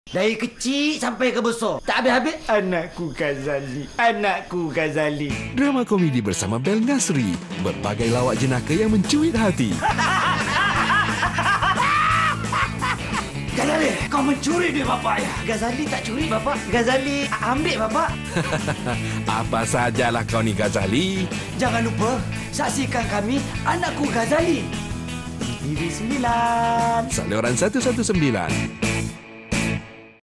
Dari kecil sampai ke besar, tak habis-habis. Anakku Ghazali, anakku Ghazali. Drama komedi bersama Bel Nasri. Berbagai lawak jenaka yang mencuit hati. Ghazali, kau mencuri duit bapak ya? Ghazali tak curi bapak. Ghazali ambil bapak. Apa sajalah kau ni Ghazali. Jangan lupa saksikan kami Anakku Ghazali di TV 9. Saluran 119.